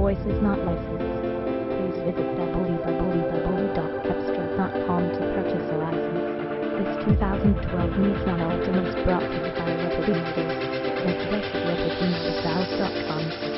voice is not licensed. Please visit www.cepstral.com to purchase a license. This 2012 Nissan Altima is brought to you by Liberty Motors. Visit us at libertymotors.com.